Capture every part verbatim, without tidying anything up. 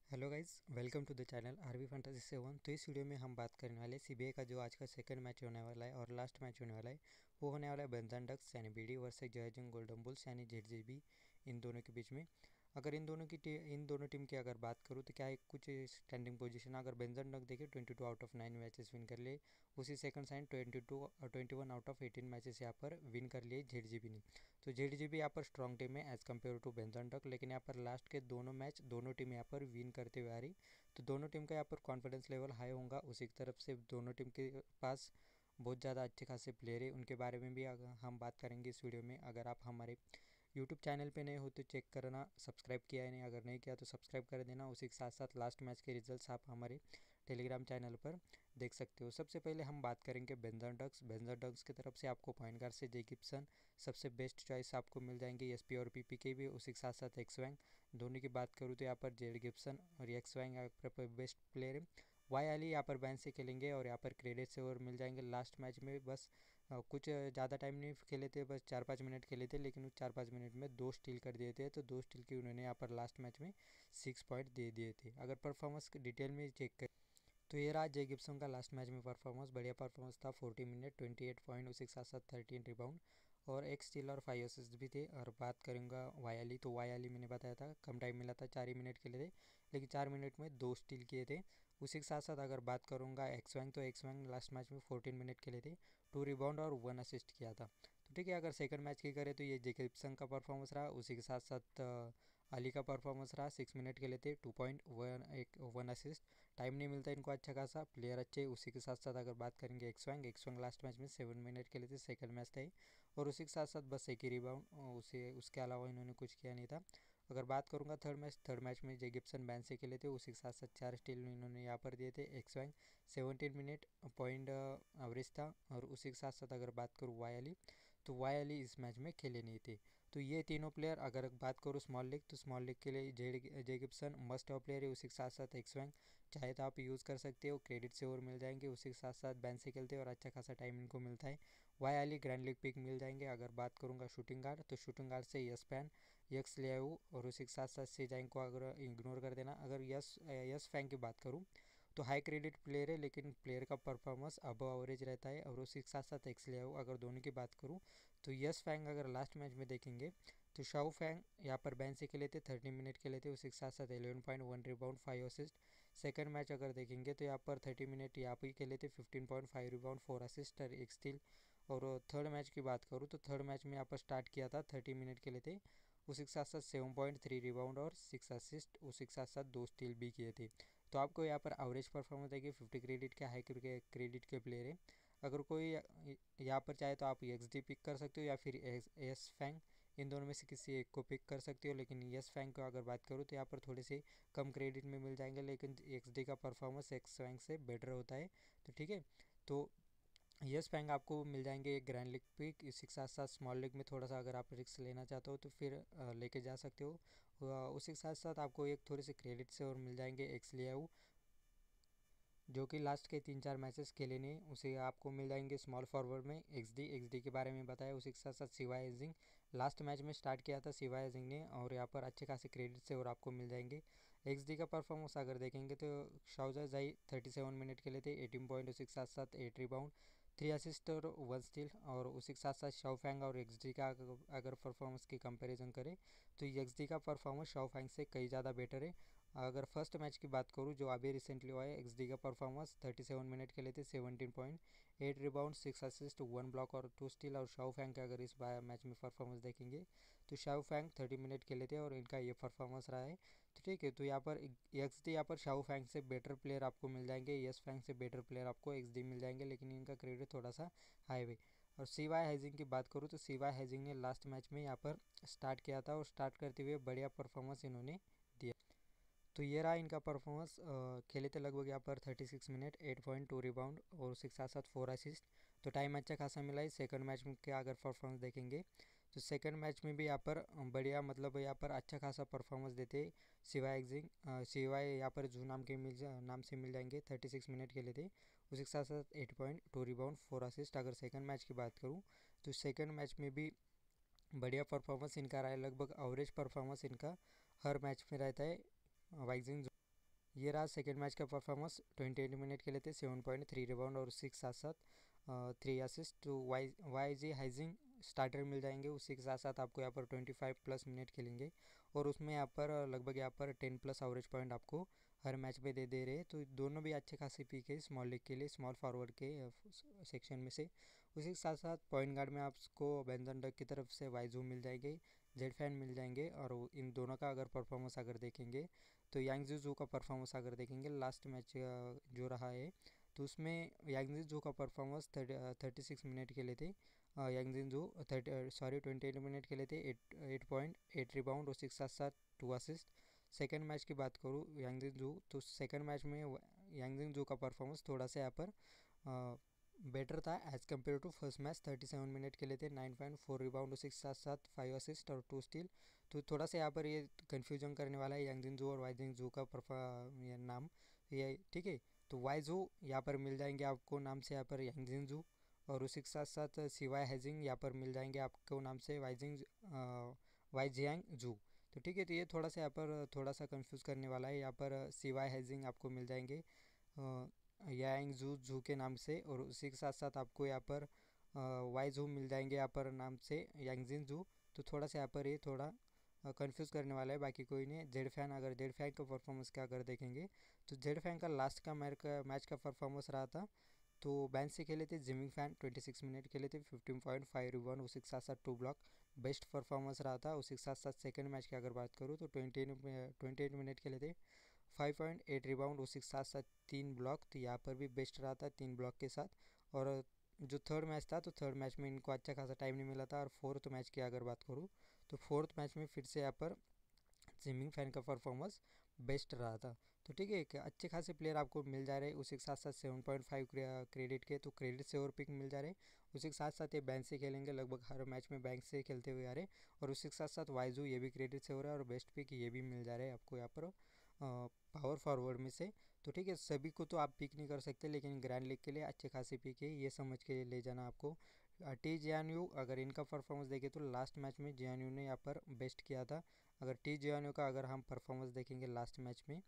Hello guys, welcome to the channel RB fantasy seven. तो इस video में हम बात करने वाले सीबीआई का जो आज का सेकंड मैच होने वाला है और लास्ट मैच होने वाला है वो होने वाला है बंधन डक्स यानी BD versus Zhejiang golden bulls यानी जेडजेबी, इन दोनों के बीच में। अगर इन दोनों की टी, इन दोनों टीम की अगर बात करूँ तो क्या है कुछ स्टैंडिंग पोजीशन। अगर बंधन डक देखे twenty two out of nine matches win कर लिए, उसी second side twenty two twenty one out of eighteen matches यहाँ पर विन कर लिए जेडजेबी ने। तो जेडजेबी यहाँ पर स्ट्रॉन्ग टीम है as compare to Bandhan duck, लेकिन यहाँ पर लास्ट के दोनों मैच दोनों टीम यहाँ पर विन करते हुए आ रही। तो दोनों टीम का यहाँ पर कॉन्फिडेंस लेवल हाई होगा। उसी की तरफ से दोनों टीम के पास बहुत ज़्यादा अच्छे खासे प्लेयर है, उनके बारे में भी अगर हम बात करेंगे इस वीडियो में। अगर आप हमारे यूट्यूब चैनल पे नए हो तो चेक करना, सब्सक्राइब किया है नहीं, अगर नहीं किया तो सब्सक्राइब कर देना। उसी के साथ साथ लास्ट मैच के रिजल्ट्स आप हमारे टेलीग्राम चैनल पर देख सकते हो। सबसे पहले हम बात करेंगे बंधन डक्स। बंधन डक्स की तरफ से आपको पॉइंट गार्ड से जे गिब्सन सबसे बेस्ट चॉइस आपको मिल जाएंगे, एस पी और पी पी के भी। उसी के साथ साथ एक्स वैंग दोनों की बात करूँ तो यहाँ पर जेड गिब्सन और एक्स वैंग यहाँ पर बेस्ट प्लेयर है। वाई अली यहाँ पर बैन से खेलेंगे और यहाँ पर क्रेडिट से ओवर मिल जाएंगे। लास्ट मैच में बस अ, कुछ ज़्यादा टाइम नहीं खेले थे, बस चार पाँच मिनट खेले थे, लेकिन उस चार पाँच मिनट में दो स्टील कर दिए थे। तो दो स्टील की उन्होंने यहाँ पर लास्ट मैच में सिक्स पॉइंट दे दिए थे। अगर परफॉर्मेंस डिटेल में चेक करें तो ये रहा जे गिब्सन का लास्ट मैच में परफॉर्मेंस। बढ़िया परफॉर्मेंस था, forty minute twenty eight point, उसी के साथ साथ थर्टीन रिबाउंड और एक स्टील और फाइव असिस्ट भी थे। और बात करूँगा वायाली, तो वायाली मैंने बताया था कम टाइम मिला था, चार ही मिनट खेले थे, लेकिन चार मिनट में दो स्टील किए थे। उसी के साथ साथ अगर बात करूँगा एक्स वैंग, तो एक्स वैंग लास्ट मैच में फोर्टीन मिनट खेले थे, टू रिबाउंड और वन असिस्ट किया था। तो ठीक है, अगर सेकंड मैच की करें तो ये जे गिब्सन का परफॉर्मेंस रहा। उसी के साथ साथ अ, अली का परफॉर्मेंस रहा, सिक्स मिनट खेले थे, टू पॉइंट वन एक वन असिस्ट। टाइम नहीं मिलता इनको अच्छा खासा, प्लेयर अच्छे। उसी के साथ साथ अगर बात करेंगे X Wang, X Wang last match में सेवन मिनट खेले थे, सेकंड मैच था, और उसी के साथ साथ बस एक ही रिबाउंड, उसे उसके अलावा इन्होंने कुछ किया नहीं था। अगर बात करूँगा थर्ड मैच, थर्ड मैच में जे गिब्सन बैन से खेले थे, उसी के साथ साथ चार स्टील इन्होंने यहाँ पर दिए थे। X Wang seventeen minute point average था। और उसी के साथ साथ अगर बात करूँ वाई अली, तो वाई अली इस मैच में खेले नहीं थे। तो ये तीनों प्लेयर, अगर बात करूँ स्मॉल लीग, तो स्मॉल लीग के लिए J J Gibson must of player है। उसी के साथ साथ एक्स वैंग चाहे तो आप यूज़ कर सकते हो, क्रेडिट से और मिल जाएंगे। उसी के साथ साथ बैन से खेलते हैं और अच्छा खासा टाइम इनको मिलता है। Y Ali grand league pick मिल जाएंगे। अगर बात करूँगा शूटिंग गार्ड, तो शूटिंग गार्ड से यस पैन, यक्स लियाऊ और उसी के साथ साथ से जाएंग को अगर इग्नोर कर देना। अगर यस यस फैंग की बात करूँ तो हाई क्रेडिट प्लेयर है, लेकिन प्लेयर का परफॉर्मेंस अबव एवरेज रहता है। और उसी के साथ साथ एक्स लियाऊ, अगर दोनों की बात करूँ तो यस फैंग अगर लास्ट मैच में देखेंगे तो शाओ फैंग यहाँ पर बैन से खेले थे, थर्टी मिनट खेले थे, उसी के साथ साथ eleven point one rebound five assist. Second match अगर देखेंगे तो यहाँ पर थर्टी मिनट यहाँ पर खेले थे, fifteen point five rebound four assist और एक स्टील। और थर्ड मैच की बात करूँ तो थर्ड मैच में यहाँ पर स्टार्ट किया था, थर्टी मिनट खेले थे, उसी के साथ साथ सेवन पॉइंट थ्री रिबाउंड और सिक्स असिस्ट, उसी के साथ साथ दो स्टील भी किए थे। तो आपको यहाँ पर एवरेज परफॉर्मेंस देखिए, फिफ्टी क्रेडिट के हाई क्रेडिट के प्लेयर है। अगर कोई यहाँ पर चाहे तो आप एक्स डी पिक कर सकते हो या फिर एस फैंग, इन दोनों में से किसी एक को पिक कर सकते हो। लेकिन यस फैंग को अगर बात करूँ तो यहाँ पर थोड़े से कम क्रेडिट में मिल जाएंगे, लेकिन एक्स डी का परफॉर्मेंस एक्स फैंग से बेटर होता है। तो ठीक है, तो यस फैंग आपको मिल जाएंगे एक ग्रैंड लीग पिक। इसी के साथ साथ स्मॉल लीग में थोड़ा सा अगर आप रिस्क लेना चाहते हो तो फिर लेके जा सकते हो। उसी के साथ साथ आपको एक थोड़े से क्रेडिट से और मिल जाएंगे एक्स लियाऊ, जो कि लास्ट के तीन चार मैचेस खेले नहीं, उसे आपको मिल जाएंगे स्मॉल फॉरवर्ड में एक्स डी एक्स डी के बारे में बताया। उसी के साथ साथ सिवाय एजिंग लास्ट मैच में स्टार्ट किया था सिवाय एजिंग ने, और यहाँ पर अच्छे खासे क्रेडिट से और आपको मिल जाएंगे। एक्स डी का परफॉर्मेंस अगर देखेंगे तो शाउजा जाई थर्टी सेवन मिनट खेले थे, एटीन पॉइंट, उसी के साथ साथ एट रिबाउंड, थ्री असिस्ट और वन स्टील। और उसी के साथ साथ शाओ फैंग और एक्स डी का अगर परफॉर्मेंस की कंपैरिजन करें तो एक्स डी का परफॉर्मेंस शाओ फैंग से कई ज़्यादा बेटर है। अगर फर्स्ट मैच की बात करूँ जो अभी रिसेंटली हुआ है, एक्स डी का परफॉर्मेंस थर्टी सेवन मिनट खेले थे, seventeen point, eight rebound, six assist, one block और टू स्टील। और शाओ फैंग का अगर इस बार मैच में परफॉर्मेंस देखेंगे तो शाओ फैंग थर्टी मिनट खेले थे और इनका ये परफॉर्मेंस रहा है। तो ठीक है, तो यहाँ पर एक्स डी यहाँ पर शाओ फैंग से बेटर प्लेयर आपको मिल जाएंगे, यस फैंग से बेटर प्लेयर आपको एक्स डी मिल जाएंगे, लेकिन इनका क्रेडिट थोड़ा सा हाई है। और सीवाई हैजिंग की बात करूँ तो सीवाई हैजिंग ने लास्ट मैच में यहाँ पर स्टार्ट किया था और स्टार्ट करते हुए बढ़िया परफॉर्मेंस इन्होंने दिया। तो ये रहा इनका परफॉर्मेंस। खेले थे लगभग यहाँ पर thirty six minute, eight point two rebound और उसी के साथ साथ फोर असिस्ट। तो टाइम अच्छा खासा मिला है। सेकंड मैच में क्या अगर परफॉर्मेंस देखेंगे तो सेकंड मैच में भी यहाँ पर बढ़िया, मतलब यहाँ पर अच्छा खासा परफॉर्मेंस देते सिवाय एग्जिंग सिवाय यहाँ पर जू नाम के मिल नाम से मिल जाएंगे, थर्टी सिक्स मिनट खेले थे, उसी के साथ साथ eight point two rebound four assist. अगर सेकंड मैच की बात करूँ तो सेकंड मैच में भी बढ़िया परफॉर्मेंस इनका रहा है, लगभग एवरेज परफॉर्मेंस इनका हर मैच में रहता है वाइजिंग। ये रहा सेकेंड मैच का परफॉर्मेंस। ट्वेंटी एट मिनट खेले थे, सेवन पॉइंट थ्री रिबाउंड और सिक्स साथ साथ थ्री असिस्ट। तो Y Y G Haijing starter मिल जाएंगे, उसी के साथ साथ आपको यहाँ पर ट्वेंटी फाइव प्लस मिनट खेलेंगे और उसमें यहाँ पर लगभग यहाँ पर टेन प्लस एवरेज पॉइंट आपको हर मैच में दे दे रहे हैं। तो दोनों भी अच्छे खासे पीक है स्मॉल लीग के लिए, स्मॉल फॉरवर्ड के सेक्शन में से। उसी के साथ साथ पॉइंट गार्ड में आपको बेंजन डक की तरफ से वाइजू मिल जाएंगे, जेड फैन मिल जाएंगे। और इन दोनों का अगर परफॉर्मेंस अगर देखेंगे तो यांग जू का परफॉर्मेंस अगर देखेंगे लास्ट मैच जो रहा है तो उसमें यांग जू का परफॉर्मेंस थर्टी सिक्स मिनट के लिए थे। Yang Zhu thirty sorry twenty eight minute के लिए थे, eight eight point eight rebound और सिक्स साथ साथ टू असिस्ट। सेकेंड मैच की बात करूँ यांग जू, तो सेकेंड मैच में यांग जू का परफॉर्मेंस थोड़ा सा यहाँ पर बेटर था as compare to first match. Thirty seven minute के लिए थे, नाइन पॉइंट फोर रिबाउंड और सिक्स साथ साथ फाइव असिस्ट और टू स्टील। तो थोड़ा सा यहाँ पर ये कन्फ्यूजन करने वाला है यांग जू और वाई जू का ये नाम, ये ठीक है। तो वाई जू यहाँ पर मिल जाएंगे आपको नाम से यहाँ पर यांग जू, और उसी के साथ साथ सिवाय हैजिंग यहाँ पर मिल जाएंगे आपको नाम से वाइजिंग वाई जियांग जू। तो ठीक है, तो ये थोड़ा सा यहाँ पर थोड़ा सा कंफ्यूज करने वाला है। यहाँ पर सिवाय हैजिंग आपको मिल जाएंगे यांग जू जू के नाम से, और उसी के साथ साथ आपको यहाँ पर वाई जू मिल जाएंगे यहाँ पर नाम से यांगजिन जू। तो थोड़ा सा यहाँ पर ये थोड़ा कंफ्यूज करने वाला है, बाकी कोई नहीं। जेड फैन, अगर जेड फैन का परफॉर्मेंस का अगर देखेंगे तो जेड फैन का लास्ट का मैच का मैच का परफॉर्मेंस रहा था। तो बेंच से खेले थे Jiming Fan, twenty six minute खेले थे, फिफ्टीन पॉइंट फाइव रिबाउंड, उसी के साथ साथ टू ब्लॉक, बेस्ट परफॉर्मेंस रहा था। उसी के साथ साथ सेकंड मैच की अगर बात करूँ तो ट्वेंटी ट्वेंटी एट मिनट खेले थे, फाइव पॉइंट एट रिबाउंड, उसी के साथ साथ तीन ब्लॉक। तो यहाँ पर भी बेस्ट रहा था तीन ब्लॉक के साथ। और जो थर्ड मैच था तो थर्ड मैच में इनको अच्छा खासा टाइम नहीं मिला था। और फोर्थ मैच की अगर बात करूँ तो फोर्थ मैच में फिर से यहाँ पर जिमिंग फैन का परफॉर्मेंस बेस्ट रहा था। तो ठीक है, एक अच्छे खासे प्लेयर आपको मिल जा रहे हैं। उसी के साथ साथ सेवन पॉइंट फाइव क्रेडिट के, तो क्रेडिट से और पिक मिल जा रहे हैं। उसी के साथ साथ ये बैंक से खेलेंगे, लगभग हर मैच में बैंक से खेलते हुए आ रहे हैं। और उसी के साथ साथ वाइजू ये भी क्रेडिट से हो रहा है, और बेस्ट पिक ये भी मिल जा रहे हैं आपको यहाँ पर पावर फॉरवर्ड में से। तो ठीक है, सभी को तो आप पिक नहीं कर सकते, लेकिन ग्रैंड लीग के लिए अच्छे खासे पिक है, ये समझ के ले जाना आपको। टी जियान्यू अगर इनका परफॉर्मेंस देखें तो लास्ट मैच में जियान्यू ने यहाँ पर बेस्ट किया था। अगर टी जियान्यू का अगर हम परफॉर्मेंस देखेंगे लास्ट मैच में,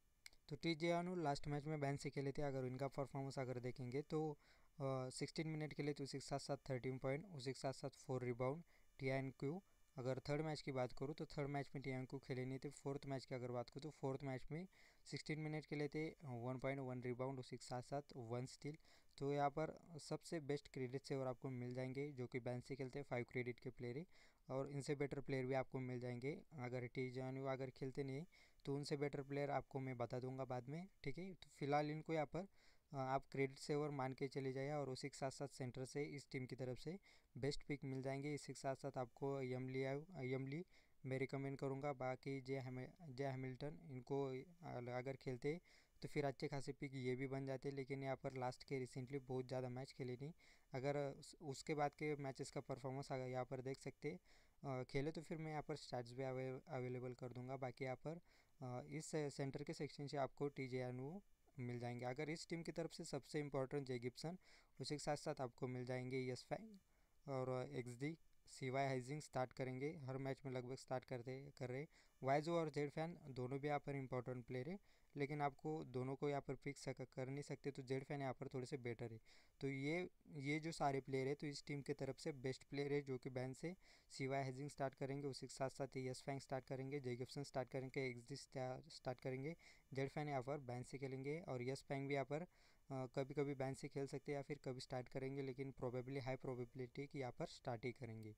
तो टी जियान्यू लास्ट मैच में बैन से खेले थे। अगर इनका परफॉर्मेंस अगर देखेंगे तो सिक्सटीन मिनट के लिए तो उसी के साथ साथ थर्टीन पॉइंट, उसी के साथ साथ four rebound. T N Q अगर थर्ड मैच की बात करूँ तो थर्ड मैच में टी एन क्यू खेले नहीं थे। फोर्थ मैच की अगर बात करूँ तो फोर्थ मैच में सिक्सटीन मिनट के लिए थे, वन पॉइंट वन रिबाउंड, उसी के साथ साथ वन स्टील। तो यहाँ पर सबसे बेस्ट क्रेडिट से और आपको मिल जाएंगे जो कि बैन से खेलते हैं, फाइव क्रेडिट के प्लेयर है। और इनसे बेटर प्लेयर भी आपको मिल जाएंगे। अगर टी जान्यू अगर खेलते नहीं तो उनसे बेटर प्लेयर आपको मैं बता दूंगा बाद में, ठीक है। तो फिलहाल इनको यहाँ पर आप क्रेडिट से और मान के चले जाइए। और उसी के साथ साथ सेंटर से इस टीम की तरफ से बेस्ट पिक मिल जाएंगे। इसी के साथ साथ आपको यमली यमली मैं रिकमेंड करूँगा। बाकी जे हमें जे हैमिल्टन इनको अगर खेलते तो फिर अच्छे खासे पिक ये भी बन जाते, लेकिन यहाँ पर लास्ट के रिसेंटली बहुत ज़्यादा मैच खेले नहीं। अगर उसके बाद के मैचेस का परफॉर्मेंस अगर यहाँ पर देख सकते खेले तो फिर मैं यहाँ पर स्टैट्स भी अवेलेबल कर दूंगा। बाकी यहाँ पर इस सेंटर के सेक्शन से आपको टी जे मिल जाएंगे। अगर इस टीम की तरफ से सबसे इंपॉर्टेंट जे गिब्सन, उसी के साथ साथ आपको मिल जाएंगे यस फैंग और एक्स डी। सिवाय हाइजिंग स्टार्ट करेंगे, हर मैच में लगभग स्टार्ट करते कर रहे। वाइजो और जेड फैन दोनों भी यहाँ पर इंपॉर्टेंट प्लेयर है, लेकिन आपको दोनों को यहाँ पर फिक्स कर नहीं सकते, तो जेड फैन यहाँ पर थोड़े से बेटर है। तो ये ये जो सारे प्लेयर है तो इस टीम की तरफ से बेस्ट प्लेयर है जो कि बैन से सिवाय हैजिंग स्टार्ट करेंगे, उसी के साथ साथ यस फैंग स्टार्ट करेंगे, जे गिब्सन स्टार्ट करेंगे, एक्स डी स्टार्ट करेंगे, जेड फैन यहाँ पर बैन से खेलेंगे, और यस फैंग भी यहाँ पर कभी कभी बैन से खेल सकते हैं या फिर कभी स्टार्ट करेंगे, लेकिन प्रोबेबली हाई प्रोबेबिलिटी कि यहाँ पर स्टार्ट ही करेंगे।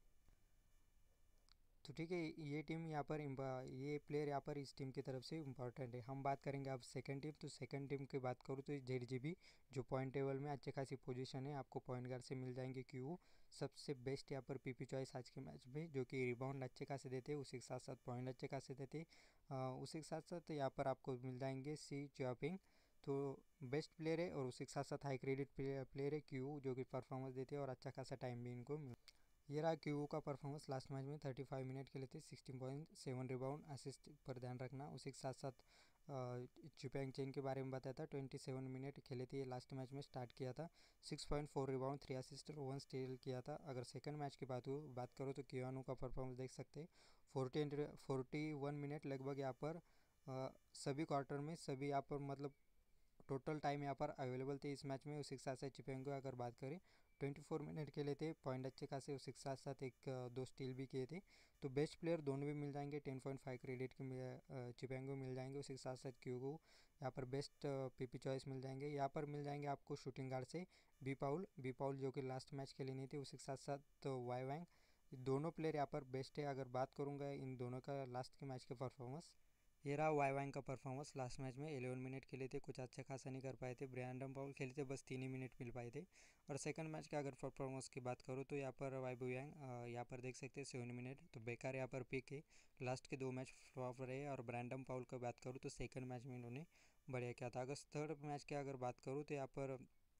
तो ठीक है, ये टीम यहाँ पर ये प्लेयर यहाँ पर इस टीम की तरफ से इम्पॉर्टेंट है। हम बात करेंगे अब सेकंड टीम। तो सेकंड टीम की बात करूँ तो जेड जी बी जो पॉइंट टेबल में अच्छे खासी पोजीशन है, आपको पॉइंट गार्ड से मिल जाएंगे क्यू सबसे बेस्ट यहाँ पर पीपी चॉइस आज के मैच में, जो कि रिबाउंड अच्छे खासे देते हैं, उसी के साथ साथ पॉइंट अच्छे खासे देते, उसी के साथ साथ यहाँ पर आपको मिल जाएंगे सी चॉपिंग, तो बेस्ट प्लेयर है। और उसी के साथ साथ हाई क्रेडिट प्लेयर है क्यू जो कि परफॉर्मेंस देते हैं और अच्छा खासा टाइम भी इनको मिल। ये रहा क्यू का परफॉर्मेंस लास्ट मैच में, थर्टी फाइव मिनट खेले थे, sixteen point seven rebound, assist पर ध्यान रखना। उसी के साथ साथ चिपैंग चेन के बारे में बताया था, ट्वेंटी सेवन मिनट खेले थे, ये लास्ट मैच में स्टार्ट किया था, six point four rebound, three assist और वन स्टील किया था। अगर सेकंड मैच की बात हो बात करो तो कियानो का परफॉर्मेंस देख सकते हैं, फोर्टी फोर्टी वन मिनट लगभग यहाँ पर सभी क्वार्टर में सभी यहाँ पर मतलब टोटल टाइम यहाँ पर अवेलेबल थे इस मैच में। उसी के साथ साथ चिपेंगो अगर बात करें चौबीस मिनट के लिए थे, पॉइंट अच्छे खासे, उसी के साथ साथ एक दो स्टील भी किए थे। तो बेस्ट प्लेयर दोनों भी मिल जाएंगे, टेन पॉइंट फाइव क्रेडिट के चिपेंगो मिल जाएंगे, उसी के साथ साथ क्यूगो यहाँ पर बेस्ट पीपी चॉइस मिल जाएंगे। यहाँ पर मिल जाएंगे आपको शूटिंग गार्ड से बी पाउल बी पाउल जो कि लास्ट मैच के लिए नहीं थे, उसी के साथ साथ तो वाई वैंग, दोनों प्लेयर यहाँ पर बेस्ट है। अगर बात करूँगा इन दोनों का लास्ट के मैच का परफॉर्मेंस, ये रहा वाई वैंग का परफॉर्मेंस लास्ट मैच में। ग्यारह मिनट खेले थे, कुछ अच्छा खासा नहीं कर पाए थे। ब्रैंडन पाउल खेले थे, बस तीन ही मिनट मिल पाए थे। और सेकंड मैच का अगर परफॉर्मेंस की बात करूँ तो यहाँ पर वाई बुयांग यहाँ पर देख सकते हैं सेवन मिनट, तो बेकार यहाँ पर पिक है। लास्ट के दो मैच फ्लॉप रहे। और ब्रैंडन पाउल का बात करूँ तो सेकंड मैच में इन्होंने बढ़िया किया था। अगर थर्ड मैच की अगर बात करूँ तो यहाँ पर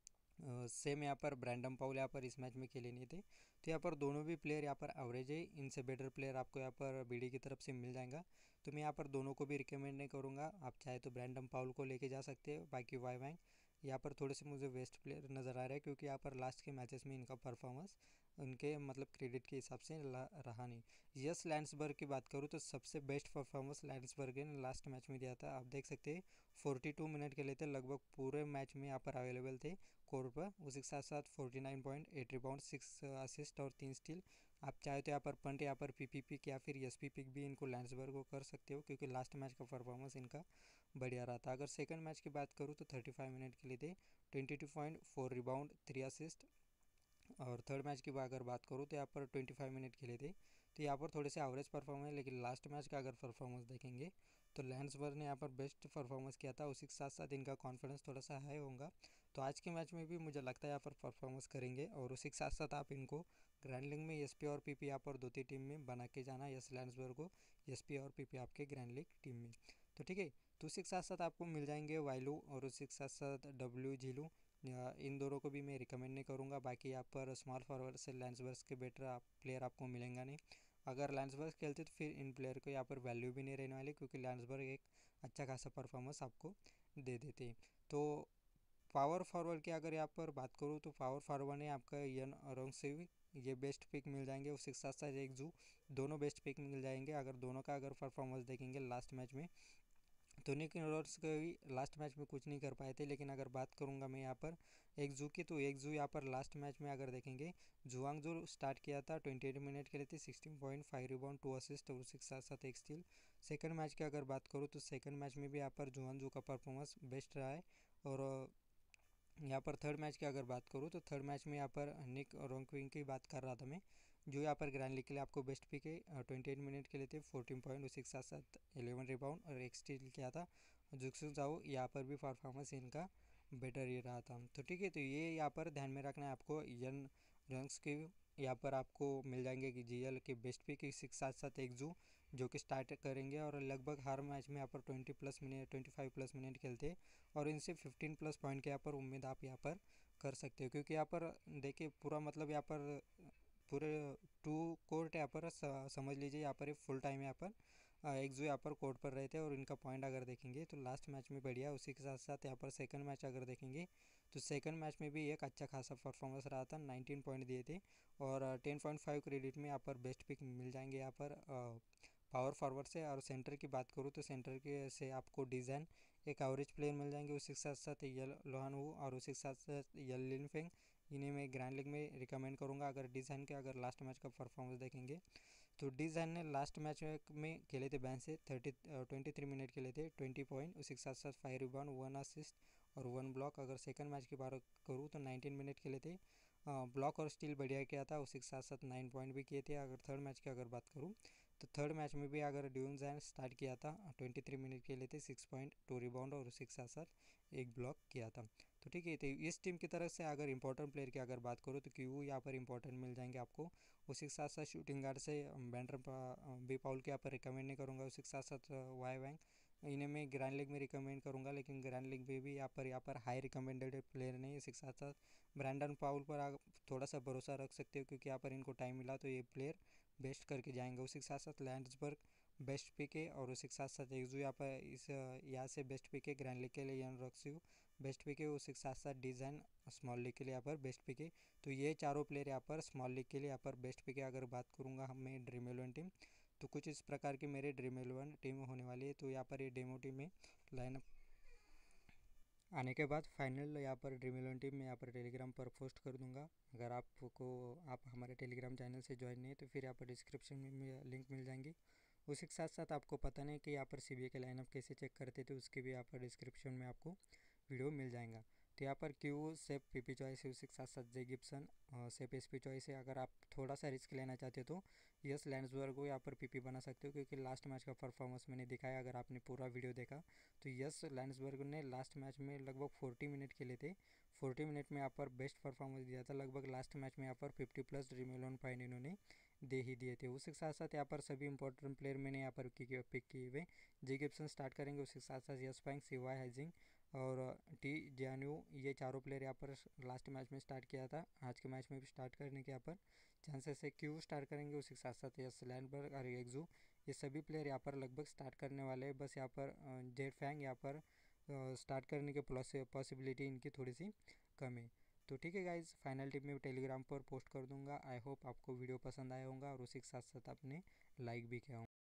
सेम यहाँ पर ब्रैंडन पाउल यहाँ पर इस मैच में खेले नहीं थे। तो यहाँ पर दोनों भी प्लेयर यहाँ पर एवरेज है, इनसे बेटर प्लेयर आपको यहाँ पर बीडी की तरफ से मिल जाएगा। तो मैं यहाँ पर दोनों को भी रिकमेंड नहीं करूँगा, आप चाहे तो ब्रैंडन पाउल को लेके जा सकते हो। बाकी वाई वैंग यहाँ पर थोड़े से मुझे वेस्ट प्लेयर नज़र आ रहे हैं, क्योंकि यहाँ पर लास्ट के मैचेस में इनका परफॉर्मेंस उनके मतलब क्रेडिट के हिसाब से रहा नहीं। यस लैंड्सबर्ग की बात करूँ तो सबसे बेस्ट परफॉर्मेंस लैंड्सबर्ग ने लास्ट मैच में दिया था। आप देख सकते हैं बयालीस मिनट के लिए थे, लगभग पूरे मैच में यहाँ पर अवेलेबल थे कोर पर। उसी के साथ साथ उनचास point eight rebound, six assist और तीन स्टील। आप चाहे तो यहाँ पर पंट यहाँ पर पीपी पिक या फिर एसपी पिक भी इनको लैंड्सबर्ग को कर सकते हो, क्योंकि लास्ट मैच का परफॉर्मेंस इनका बढ़िया रहा था। अगर सेकंड मैच की बात करूँ तो पैंतीस मिनट के लिए थे, बाईस point four rebound, three assist. और थर्ड मैच की अगर बात करूँ तो यहाँ पर पच्चीस मिनट खेले थे, तो यहाँ पर थोड़े से एवरेज परफॉर्मेंस है। लेकिन लास्ट मैच का अगर परफॉर्मेंस देखेंगे तो लैंड्सबर्ग ने यहाँ पर बेस्ट परफॉर्मेंस किया था, उसी के साथ साथ इनका कॉन्फिडेंस थोड़ा सा हाई होगा। तो आज के मैच में भी मुझे लगता है यहाँ पर परफॉर्मेंस करेंगे। और उसी के साथ साथ आप इनको ग्रैंड लीग में एसपी और पीपी यहाँ पर दो तीन टीम में बना के जाना, यस लैंड्सबर्ग को एसपी और पीपी आपके ग्रैंड लीग टीम में। तो ठीक है, तो उसी के साथ साथ आपको मिल जाएंगे वाइलू और उसी के साथ साथ डब्ल्यू झीलू, इन दोनों को भी मैं रिकमेंड नहीं करूँगा। बाकी यहाँ पर स्मॉल फॉरवर्ड से लैंड्सबर्ग के बेटर आप प्लेयर आपको मिलेंगे नहीं। अगर लैंड्सबर्ग खेलते तो फिर इन प्लेयर को यहाँ पर वैल्यू भी नहीं रहने वाली, क्योंकि लैंड्सबर्ग एक अच्छा खासा परफॉर्मेंस आपको दे देते हैं। तो पावर फॉरवर्ड की अगर यहाँ पर बात करूँ तो पावर फॉरवर्ड ने आपका यन रोंग से ये बेस्ट पिक मिल जाएंगे, उसके साथ साथ एक जू, दोनों बेस्ट पिक मिल जाएंगे। अगर दोनों का अगर परफॉर्मेंस देखेंगे लास्ट मैच में तो निक रोड्स को भी लास्ट मैच में कुछ नहीं कर पाए थे। लेकिन अगर बात करूंगा मैं यहाँ पर एक जू की, तो एक जू यहाँ पर लास्ट मैच में अगर देखेंगे जुआंग जू स्टार्ट किया था, अट्ठाईस मिनट के लिए थे, सोलह point five rebound, two assist और उसी के साथ साथ एक स्टील। सेकंड मैच की अगर बात करूँ तो सेकंड मैच में भी यहाँ पर जुआंग जू का परफॉर्मेंस बेस्ट रहा है। और यहाँ पर थर्ड मैच की अगर बात करूँ तो थर्ड मैच में यहाँ पर निक रोंगक्विन की बात कर रहा था मैं, जो यहाँ पर ग्रैंड लीग के लिए आपको बेस्ट पिक है। ट्वेंटी एट मिनट के लिए थे, फोर्टीन पॉइंट, उसी के साथ साथ इलेवन रिबाउंड और एक स्टील किया था। जुक्सु जाओ यहाँ पर भी परफॉर्मेंस इनका बेटर ही रहा था। तो ठीक है, तो ये यहाँ पर ध्यान में रखना है आपको। यन रंग्स के यहाँ पर आपको मिल जाएंगे कि जीएल के बेस्ट पिक, इसी के साथ साथ एक जू जो कि स्टार्ट करेंगे और लगभग हर मैच में यहाँ पर twenty plus minute twenty five plus minute खेलते हैं। और इनसे फिफ्टीन प्लस पॉइंट के यहाँ पर उम्मीद आप यहाँ पर कर सकते हो, क्योंकि यहाँ पर देखिए पूरा मतलब यहाँ पर पूरे टू कोर्ट यहाँ पर समझ लीजिए, यहाँ पर फुल टाइम यहाँ पर एक जो यहाँ पर कोर्ट पर रहे थे। और इनका पॉइंट अगर देखेंगे तो लास्ट मैच में बढ़िया, उसी के साथ साथ यहाँ पर सेकंड मैच अगर देखेंगे तो सेकंड मैच में भी एक अच्छा खासा परफॉर्मेंस रहा था, नाइनटीन पॉइंट दिए थे। और टेन पॉइंट फाइव क्रेडिट में यहाँ पर बेस्ट पिक मिल जाएंगे यहाँ पर पावर फॉरवर्ड से। और सेंटर की बात करूँ तो सेंटर के से आपको डिज़ाइन एक एवरेज प्लेयर मिल जाएंगे, उसी के साथ साथ यल लोहान वो और उसी के साथ साथ यल लिनफेंग, इन्हें मैं ग्रैंड लीग में रिकमेंड करूँगा। अगर डिज़ाइन के अगर लास्ट मैच का परफॉर्मेंस देखेंगे तो डिज़ाइन ने लास्ट मैच में खेले थे बैंक से थर्टी ट्वेंटी थ्री मिनट खेले थे, ट्वेंटी पॉइंट, उसी के साथ साथ फाइव रिबाउंड, वन असिस्ट और वन ब्लॉक। अगर सेकंड मैच की बात करूँ तो नाइनटीन मिनट खेले थे, ब्लॉक और स्टील बढ़िया किया था, उसी के साथ साथ नाइन पॉइंट भी किए थे। अगर थर्ड मैच की अगर बात करूँ तो थर्ड मैच में भी अगर ड्यून जैन स्टार्ट किया था, ट्वेंटी थ्री मिनट के लिए थे, सिक्स पॉइंट, टू रिबाउंड और उसी के साथ साथ एक ब्लॉक किया था। तो ठीक है, तो इस टीम की तरफ से अगर इंपॉर्टेंट प्लेयर की अगर बात करूँ तो क्यू यहाँ पर इंपॉर्टेंट मिल जाएंगे आपको। उसी के साथ साथ शूटिंग गार्ड से बैंडर बी पाउल के यहाँ पर रिकमेंड नहीं करूँगा। उसी के साथ साथ वाई वैंग, इन्हें मैं ग्रैंड लीग में रिकमेंड करूँगा, लेकिन ग्रैंड लीग में भी यहाँ पर यहाँ पर हाई रिकमेंडेड प्लेयर नहीं है। इसी के साथ साथ ब्रैंडन पाउल पर आप थोड़ा सा भरोसा रख सकते हो, क्योंकि यहाँ पर इनको टाइम मिला तो ये प्लेयर बेस्ट करके जाएंगे। उसी के साथ साथ लैंड्सबर्ग बेस्ट पिक है और उसी के साथ साथ एक जो यहाँ पर इस यहाँ से बेस्ट पिक है ग्रैंड लीग के लिए, यन रॉक्सियो बेस्ट पिक है, उसी के साथ साथ डिज़ाइन स्मॉल लीग के लिए यहाँ पर बेस्ट पिक है। तो ये चारों प्लेयर यहाँ पर स्मॉल लीग के लिए यहाँ पर बेस्ट पिक है। अगर बात करूँगा हम मैं ड्रीम इलेवन टीम तो कुछ इस प्रकार की मेरी ड्रीम इलेवन टीम होने वाली है। तो यहाँ पर ये डेमो टीम में लाइनअप आने के बाद फाइनल यहाँ पर ड्रीम इलेवन टीम मैं यहाँ पर टेलीग्राम पर पोस्ट कर दूंगा। अगर आपको आप हमारे टेलीग्राम चैनल से ज्वाइन नहीं है तो फिर यहाँ पर डिस्क्रिप्शन में लिंक मिल जाएंगी। उसी के साथ साथ आपको पता नहीं कि यहाँ पर सी बी ए के लाइनअप कैसे चेक करते थे, उसके भी यहाँ पर डिस्क्रिप्शन में आपको वीडियो मिल जाएगा। तो यहाँ पर क्यू सेप पी पी चॉइस है, उसी के साथ साथ जे गिब्सन सेप एस पी चॉइस है। अगर आप थोड़ा सा रिस्क लेना चाहते हो तो यस लैंड्सबर्ग को यहाँ पर पी पी बना सकते हो, क्योंकि लास्ट मैच का परफॉर्मेंस मैंने दिखाया। अगर आपने पूरा वीडियो देखा तो यस लैंड्सबर्ग ने लास्ट मैच में लगभग फोर्टी मिनट खेले थे। फोर्टी मिनट में यहाँ पर बेस्ट परफॉर्मेंस दिया था। लगभग लास्ट मैच में यहाँ पर fifty plus dream eleven point इन्होंने दे ही दिए थे। उसके साथ साथ यहाँ पर सभी इंपॉर्टेंट प्लेयर मैंने यहाँ पर पिक किए हुए। जे गिब्सन स्टार्ट करेंगे, उसके साथ साथ यस पैंग, सिवाय हाइजिंग और टी जियान्यू, ये चारों प्लेयर यहाँ पर लास्ट मैच में स्टार्ट किया था। आज के मैच में भी स्टार्ट करने के यहाँ पर चांसेस है। क्यू स्टार्ट करेंगे, उसके साथ साथ यस लैंडबर्ग और एक्जू, ये सभी प्लेयर यहाँ पर लगभग स्टार्ट करने वाले हैं। बस यहाँ पर जेड फैंग यहाँ पर स्टार्ट करने के पॉसिबिलिटी इनकी थोड़ी सी कम है। तो ठीक है गाइज, फाइनल टीम में टेलीग्राम पर पोस्ट कर दूंगा। आई होप आपको वीडियो पसंद आया होगा और उसी के साथ साथ आपने लाइक भी किया होगा।